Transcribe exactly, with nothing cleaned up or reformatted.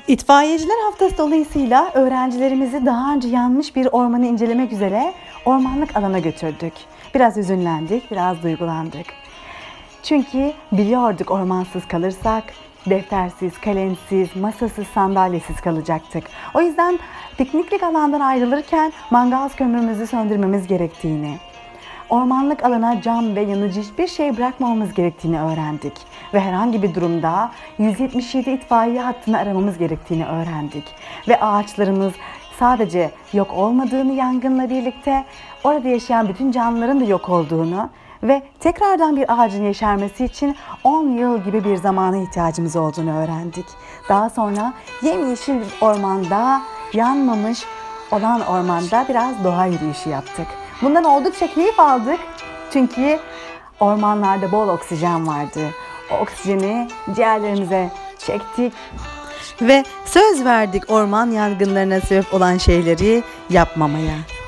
İtfaiyeciler Haftası dolayısıyla öğrencilerimizi daha önce yanmış bir ormanı incelemek üzere ormanlık alana götürdük. Biraz üzünlendik, biraz duygulandık. Çünkü biliyorduk ormansız kalırsak deftersiz, kalemsiz, masasız, sandalyesiz kalacaktık. O yüzden pikniklik alandan ayrılırken mangal kömürümüzü söndürmemiz gerektiğini, ormanlık alana cam ve yanıcı hiçbir şey bırakmamamız gerektiğini öğrendik. Ve herhangi bir durumda yüz yetmiş yedi itfaiye hattını aramamız gerektiğini öğrendik. Ve ağaçlarımız sadece yok olmadığını yangınla birlikte orada yaşayan bütün canlıların da yok olduğunu ve tekrardan bir ağacın yeşermesi için on yıl gibi bir zamana ihtiyacımız olduğunu öğrendik. Daha sonra yemyeşil bir ormanda, yanmamış olan ormanda biraz doğa yürüyüşü yaptık. Bundan oldukça keyif aldık çünkü ormanlarda bol oksijen vardı. O oksijeni ciğerlerimize çektik ve söz verdik orman yangınlarına sebep olan şeyleri yapmamaya.